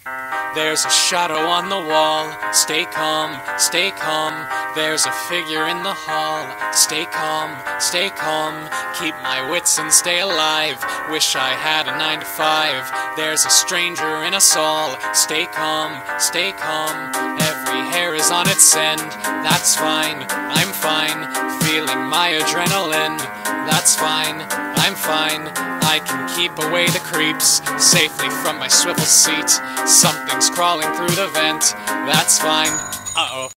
There's a shadow on the wall. Stay calm, stay calm. There's a figure in the hall. Stay calm, stay calm. Keep my wits and stay alive. Wish I had a 9 to 5. There's a stranger in us all. Stay calm, stay calm. Every hair is on its end. That's fine, I'm fine. Feeling my adrenaline. That's fine, I'm fine. I can keep away the creeps safely from my swivel seat. Something's crawling through the vent. That's fine. Uh-oh.